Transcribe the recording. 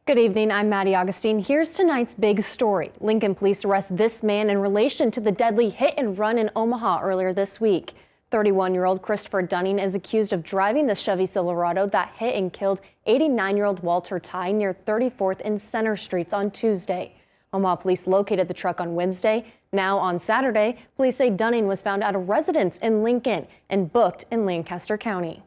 Good evening, I'm Maddie Augustine. Here's tonight's big story. Lincoln police arrest this man in relation to the deadly hit and run in Omaha earlier this week. 31-year-old Christopher Dunning is accused of driving the Chevy Silverado that hit and killed 89-year-old Walter Ty near 34th and Center Streets on Tuesday. Omaha police located the truck on Wednesday. Now on Saturday, police say Dunning was found at a residence in Lincoln and booked in Lancaster County.